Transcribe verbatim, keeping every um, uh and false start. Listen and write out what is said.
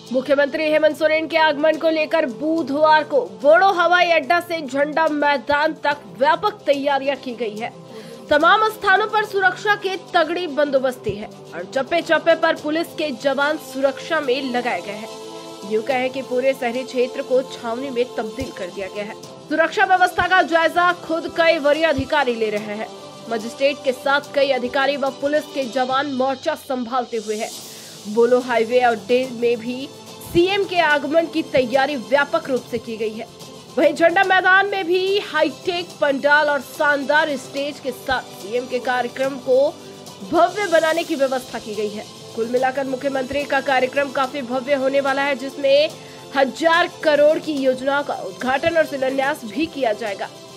मुख्यमंत्री हेमंत सोरेन के आगमन को लेकर बुधवार को बोड़ो हवाई अड्डा से झंडा मैदान तक व्यापक तैयारियां की गई है। तमाम स्थानों पर सुरक्षा के तगड़ी बंदोबस्ती है और चप्पे चप्पे पर पुलिस के जवान सुरक्षा में लगाए गए हैं। यूं कहें कि पूरे शहरी क्षेत्र को छावनी में तब्दील कर दिया गया है। सुरक्षा व्यवस्था का जायजा खुद कई वरीय अधिकारी ले रहे हैं। मजिस्ट्रेट के साथ कई अधिकारी व पुलिस के जवान मोर्चा संभालते हुए हैं। बोलो हाईवे और डेल में भी सीएम के आगमन की तैयारी व्यापक रूप से की गई है। वहीं झंडा मैदान में भी हाईटेक पंडाल और शानदार स्टेज के साथ सीएम के कार्यक्रम को भव्य बनाने की व्यवस्था की गई है। कुल मिलाकर मुख्यमंत्री का कार्यक्रम काफी भव्य होने वाला है, जिसमें हजार करोड़ की योजनाओं का उद्घाटन और शिलान्यास भी किया जाएगा।